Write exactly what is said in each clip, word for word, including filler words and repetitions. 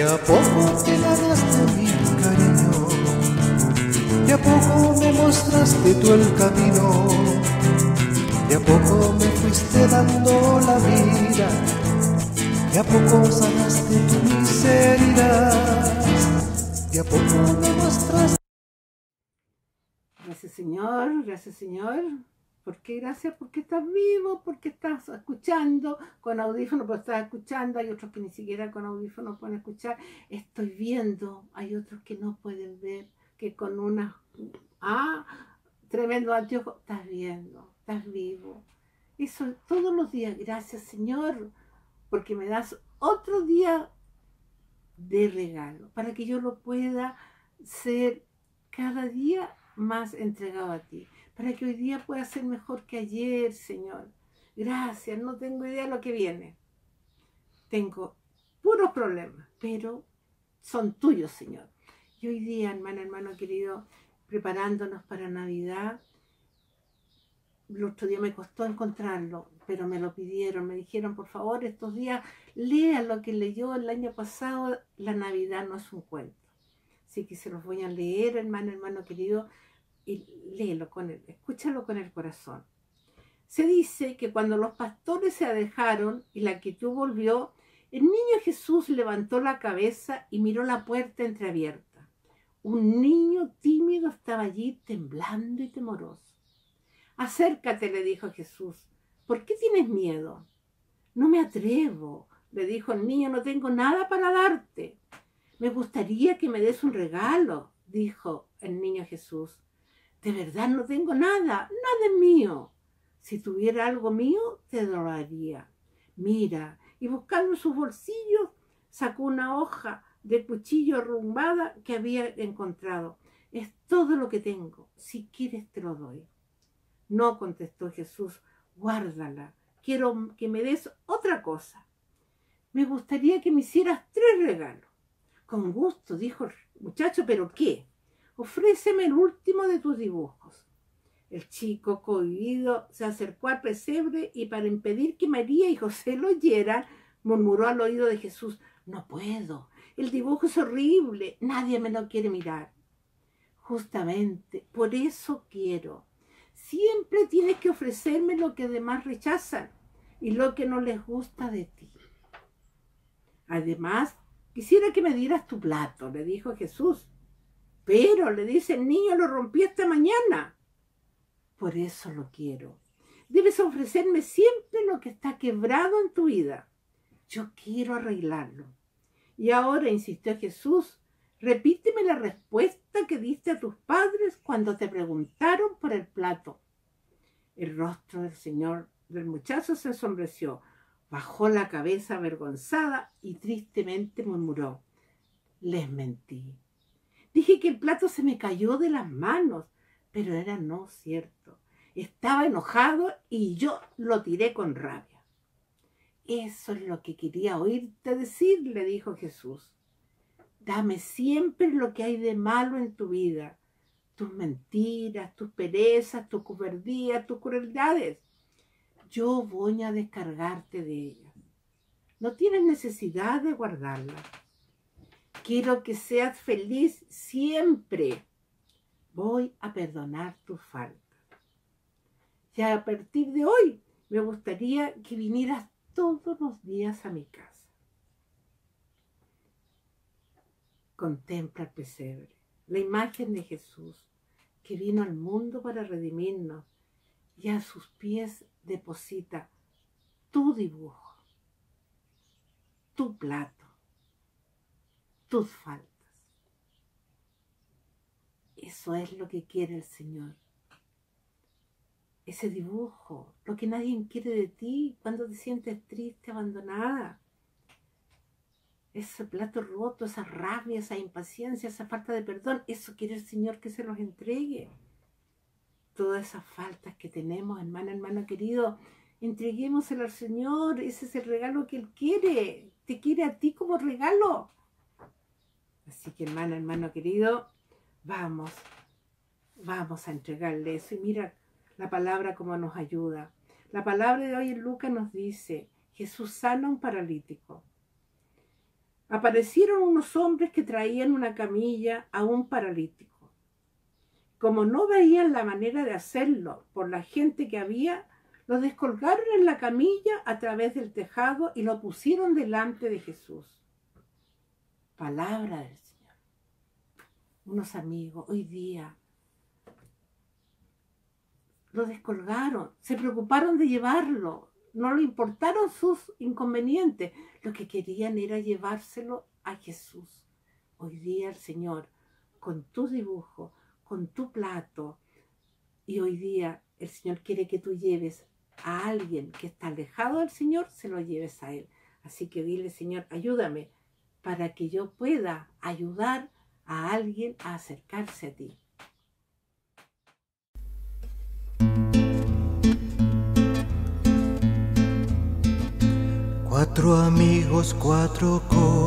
a poco te ganaste mi cariño, de a poco me mostraste tú el camino, de a poco me fuiste dando la vida, de a poco sanaste tu miseria, de a poco me mostraste. Gracias, Señor, gracias, Señor. ¿Por qué gracias? Porque estás vivo, porque estás escuchando con audífonos, pero estás escuchando. Hay otros que ni siquiera con audífonos pueden escuchar. Estoy viendo, hay otros que no pueden ver, que con una... Ah, tremendo anteojo, estás viendo, estás vivo. Eso todos los días, gracias, Señor, porque me das otro día de regalo, para que yo lo pueda ser cada día más entregado a ti, para que hoy día pueda ser mejor que ayer, Señor. Gracias, no tengo idea de lo que viene. Tengo puros problemas, pero son tuyos, Señor. Y hoy día, hermano, hermano querido, preparándonos para Navidad, el otro día me costó encontrarlo, pero me lo pidieron, me dijeron, por favor, estos días lea lo que leyó el año pasado, La Navidad no es un cuento. Así que se los voy a leer, hermano, hermano querido, y léelo con él, escúchalo con el corazón. Se dice que cuando los pastores se alejaron y la quietud volvió, el niño Jesús levantó la cabeza y miró la puerta entreabierta. Un niño tímido estaba allí temblando y temoroso. Acércate, le dijo Jesús. ¿Por qué tienes miedo? No me atrevo, le dijo el niño, no tengo nada para darte. Me gustaría que me des un regalo, dijo el niño Jesús. De verdad no tengo nada, nada es mío. Si tuviera algo mío, te lo daría. Mira, y buscando en sus bolsillos, sacó una hoja de cuchillo arrumbada que había encontrado. Es todo lo que tengo, si quieres te lo doy. No, contestó Jesús, guárdala, quiero que me des otra cosa. Me gustaría que me hicieras tres regalos. Con gusto, dijo el muchacho, ¿pero qué? Ofréceme el último de tus dibujos. El chico, cohibido, se acercó al pesebre y para impedir que María y José lo oyeran, murmuró al oído de Jesús, no puedo, el dibujo es horrible, nadie me lo quiere mirar. Justamente, por eso quiero. Siempre tienes que ofrecerme lo que demás rechazan y lo que no les gusta de ti. Además, quisiera que me dieras tu plato, le dijo Jesús. Pero, le dice el niño, lo rompí esta mañana. Por eso lo quiero. Debes ofrecerme siempre lo que está quebrado en tu vida. Yo quiero arreglarlo. Y ahora, insistió Jesús, repíteme la respuesta que diste a tus padres cuando te preguntaron por el plato. El rostro del señor del muchacho se ensombreció, bajó la cabeza avergonzada y tristemente murmuró, les mentí. Dije que el plato se me cayó de las manos, pero era no cierto. Estaba enojado y yo lo tiré con rabia. Eso es lo que quería oírte decir, le dijo Jesús. Dame siempre lo que hay de malo en tu vida, tus mentiras, tus perezas, tus cobardías, tus crueldades. Yo voy a descargarte de ellas. No tienes necesidad de guardarlas. Quiero que seas feliz siempre. Voy a perdonar tus faltas. Ya a partir de hoy me gustaría que vinieras todos los días a mi casa. Contempla el pesebre, la imagen de Jesús que vino al mundo para redimirnos y a sus pies deposita tu dibujo, tu plato, tus faltas. Eso es lo que quiere el Señor. Ese dibujo, lo que nadie quiere de ti cuando te sientes triste, abandonada. Ese plato roto, esa rabia, esa impaciencia, esa falta de perdón, eso quiere el Señor que se los entregue. Todas esas faltas que tenemos, hermano, hermano querido, entreguémoselo al Señor. Ese es el regalo que Él quiere. Te quiere a ti como regalo. Así que, hermano, hermano querido, vamos, vamos a entregarle eso. Y mira la palabra como nos ayuda. La palabra de hoy en Lucas nos dice, Jesús sana a un paralítico. aparecieron unos hombres que traían una camilla a un paralítico. Como no veían la manera de hacerlo por la gente que había, lo descolgaron en la camilla a través del tejado y lo pusieron delante de Jesús. Palabra del Señor. Unos amigos hoy día lo descolgaron, se preocuparon de llevarlo, no le importaron sus inconvenientes, lo que querían era llevárselo a Jesús. Hoy día el Señor, con tu dibujo, con tu plato, y hoy día el Señor quiere que tú lleves a alguien que está alejado del Señor, se lo lleves a Él. Así que dile, Señor, ayúdame para que yo pueda ayudar a alguien a acercarse a ti. Cuatro amigos, cuatro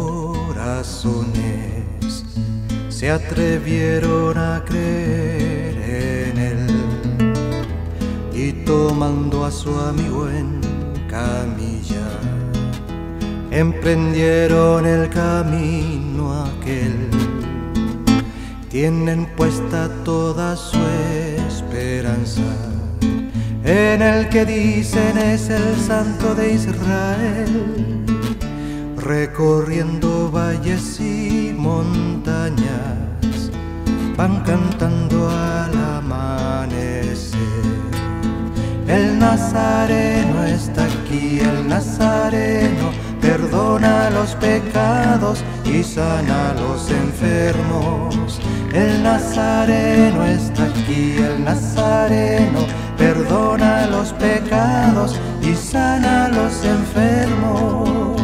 corazones se atrevieron a creer en Él, y tomando a su amigo en camilla, emprendieron el camino aquel. Tienen puesta toda su esperanza en el que dicen es el Santo de Israel, recorriendo valles y montañas, van cantando al amanecer. El Nazareno está aquí, el Nazareno perdona los pecados y sana a los enfermos. El Nazareno está aquí, el Nazareno perdona los pecados y sana a los enfermos.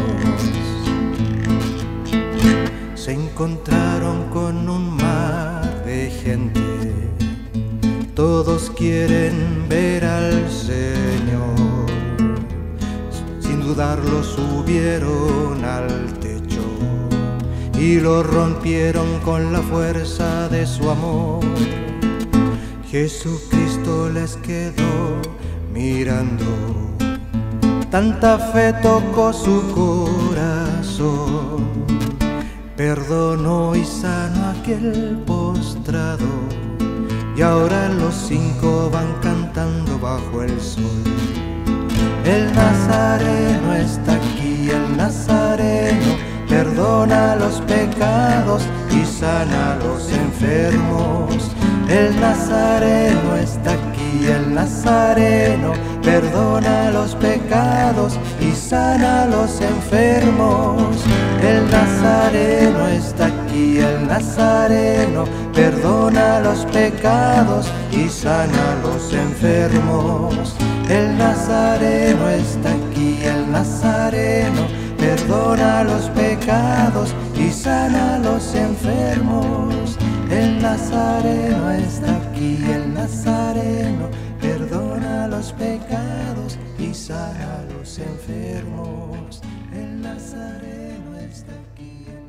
Se encontraron con un mar de gente, todos quieren ver al Señor. Sin dudarlo subieron al techo y lo rompieron con la fuerza de su amor. Jesucristo les quedó mirando, tanta fe tocó su corazón. Perdonó y sanó a aquel postrado, y ahora los cinco van cantando bajo el sol. El Nazareno está aquí, el Nazareno perdona los pecados y sana a los enfermos. El Nazareno está aquí, el Nazareno perdona los pecados y sana a los enfermos. El Nazareno está aquí, el Nazareno perdona los pecados y sana a los enfermos. El Nazareno está aquí, el Nazareno perdona los pecados y sana a los enfermos. El Nazareno está aquí, el Nazareno perdona los pecados y sana a los enfermos. El Nazareno está aquí.